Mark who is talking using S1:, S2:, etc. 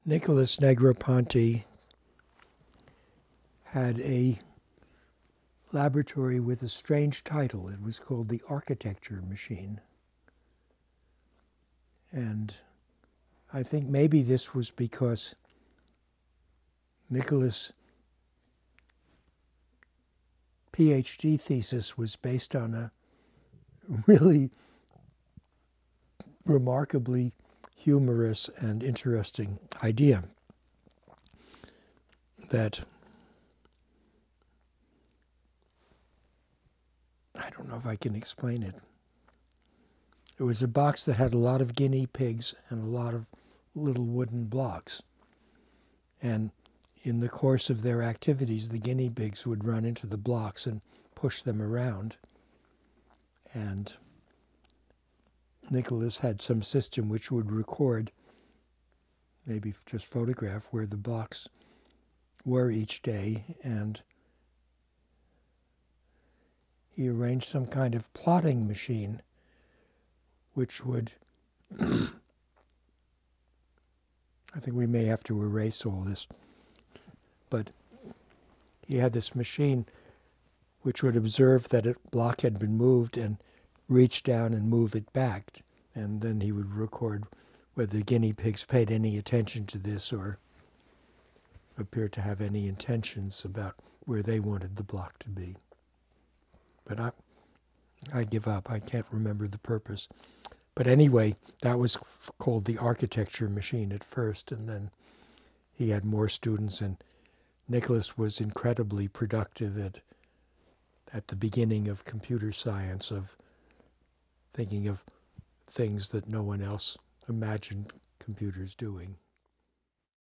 S1: Nicholas Negroponte had a laboratory with a strange title. It was called the architecture machine. And I think maybe this was because Nicholas' PhD thesis was based on a really remarkably humorous and interesting idea that I don't know if I can explain it. It was a box that had a lot of guinea pigs and a lot of little wooden blocks. And in the course of their activities, the guinea pigs would run into the blocks and push them around. And Nicholas had some system which would record, maybe just photograph, where the blocks were each day, and he arranged some kind of plotting machine which would, I think we may have to erase all this, but he had this machine which would observe that a block had been moved and reach down and move it back, and then he would record whether the guinea pigs paid any attention to this or appeared to have any intentions about where they wanted the block to be. But I give up. I can't remember the purpose. But anyway, that was called the architecture machine at first, and then he had more students, and Nicholas was incredibly productive at the beginning of computer science, of thinking of things that no one else imagined computers doing.